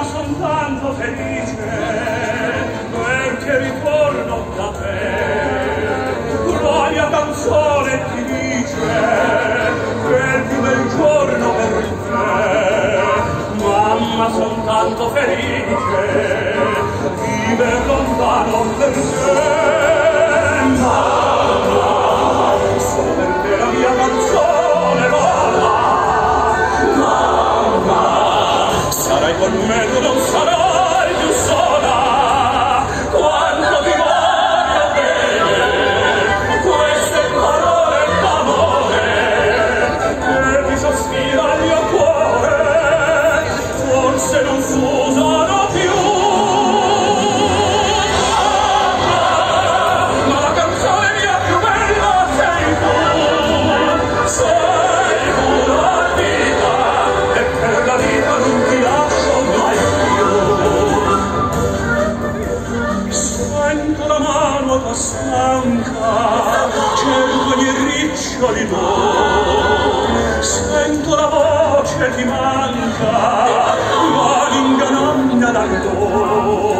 son tanto felice perché ritorno da te. La mia canzone ti dice che è il più bel giorno per te. Mamma, son tanto felice viver lontano per te. Mamma, solo perché la mia canzone vola. Mamma, sarai con me, tu non sarai più sola. Quanto ti voglio bene, queste parole d'amore che mi sospira il mio cuore, forse non s'usano più. Ma la canzone mia più bella sei tu, sei tu la vita, e per la vita non ti lascio mai più. Sento la mano tua stanca, cerco i miei riccioli d'oro, sento la voce ti manca, ma l'inganagna dal dolore.